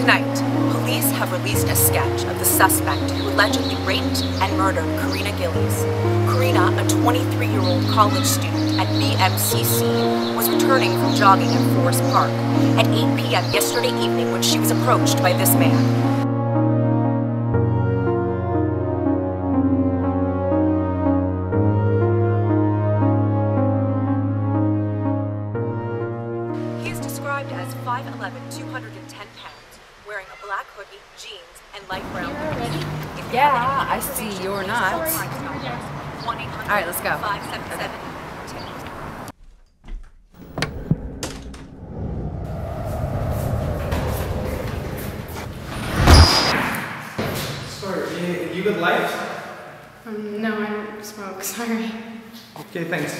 Tonight, police have released a sketch of the suspect who allegedly raped and murdered Karina Gillies. Karina, a 23-year-old college student at BMCC, was returning from jogging in Forest Park at 8 p.m. yesterday evening when she was approached by this man. As 5'11", 210 pounds, wearing a black hoodie, jeans, and light brown boots. Yeah, I see you're not. Alright, let's go. Sorry, you got light? No, I don't smoke, sorry. Okay, thanks.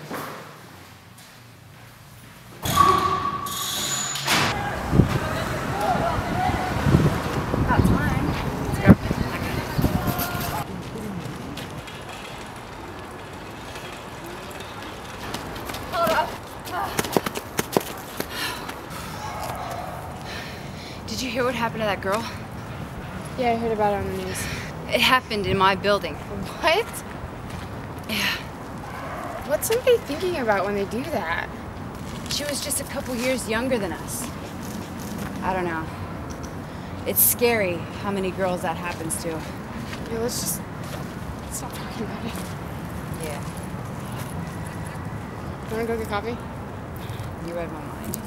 Did you hear what happened to that girl? Yeah, I heard about it on the news. It happened in my building. What? Yeah. What's somebody thinking about when they do that? She was just a couple years younger than us. I don't know. It's scary how many girls that happens to. Yeah, let's stop talking about it. Yeah. You wanna go get coffee? You read my mind.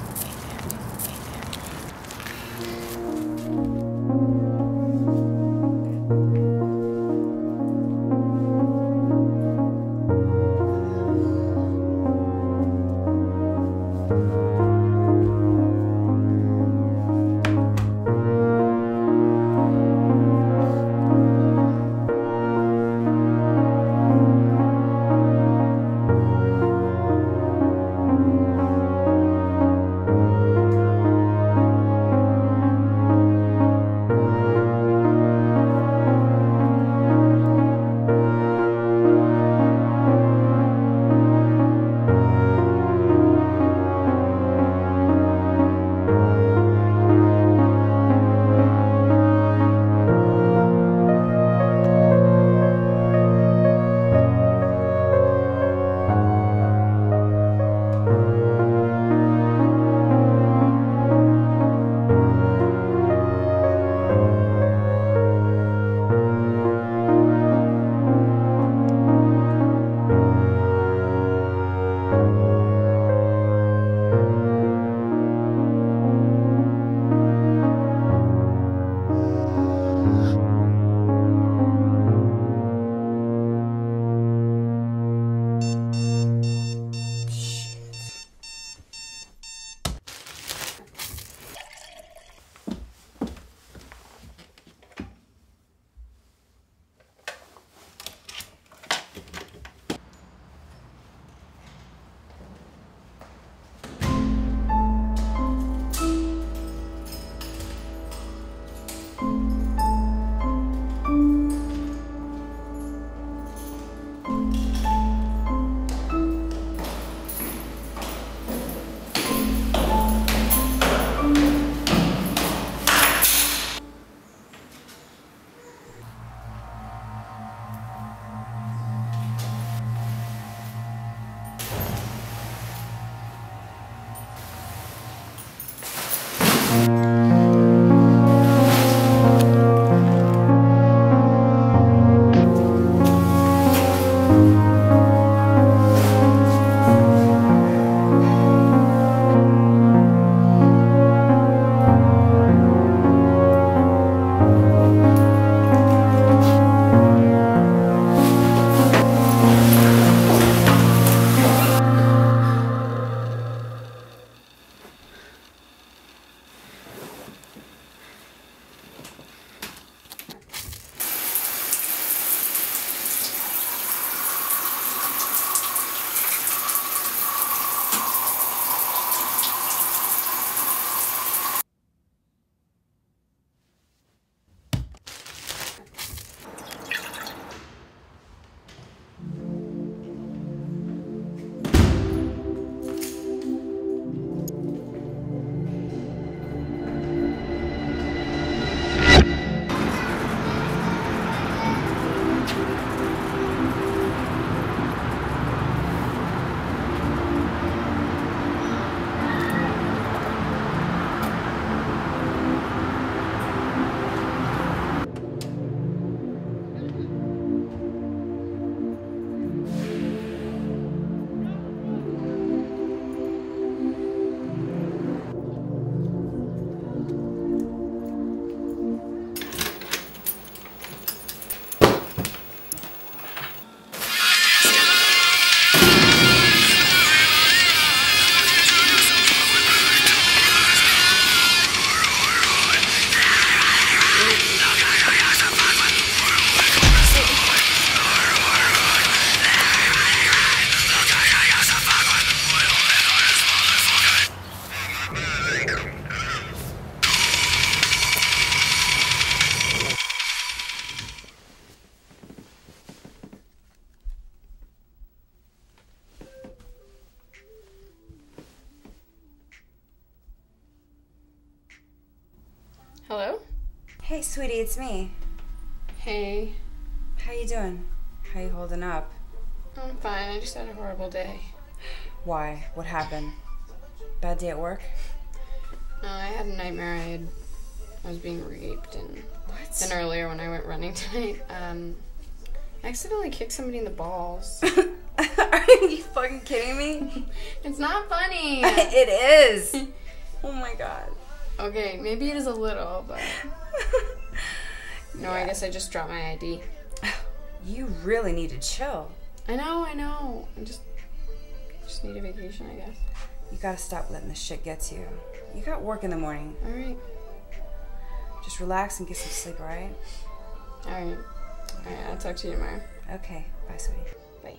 Hey, sweetie, it's me. Hey. How you doing? How you holding up? I'm fine. I just had a horrible day. Why? What happened? Bad day at work? No, I had a nightmare. I was being raped, and What? then earlier when I went running tonight, I accidentally kicked somebody in the balls. Are you fucking kidding me? It's not funny. It is. Oh my god. Okay, maybe it is a little, but no, I guess I just dropped my ID. You really need to chill. I know. I just need a vacation, I guess. You gotta stop letting this shit get to you. You got work in the morning. All right. Just relax and get some sleep, alright? All right. I'll talk to you tomorrow. Okay. Bye, sweetie. Bye.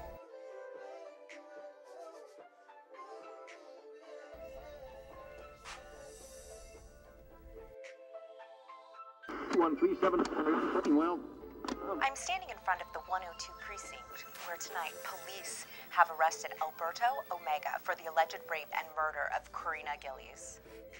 I'm standing in front of the 102 precinct, where tonight police have arrested Alberto Omega for the alleged rape and murder of Karina Gillies.